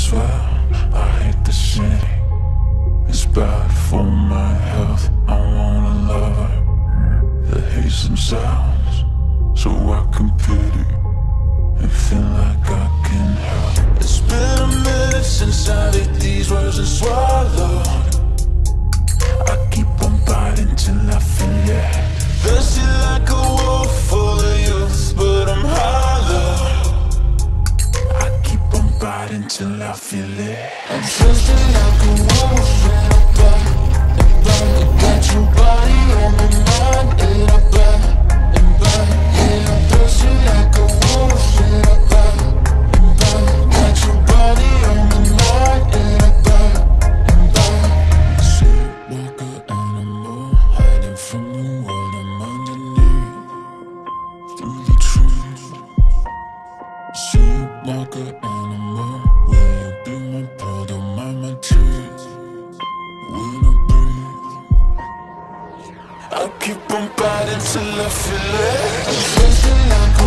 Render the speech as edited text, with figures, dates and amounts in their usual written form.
swear I hate the city. It's bad for my health. I wanna love her that hates some sounds, so I can pity and feel like I can help. It's been a minute since I've ate these words and swallowed. I keep on biting till I feel it. Thirsty like a wolf full of youth, but I'm hollow. I keep on biting till I feel it. I'm thirsty like a wolf and I bite and bite. I got your body on my mind and I bite and bite. Yeah, I'm thirsty like a wolf and I bite and bite. Got your body on my mind and I bite and bite. Sleepwalker animal, hiding from the world. I'm underneath through the trees. Sleepwalker animal, will you be my pearl? Don't mind my tears when I breathe. I keep on biting till I feel it. I'm feeling like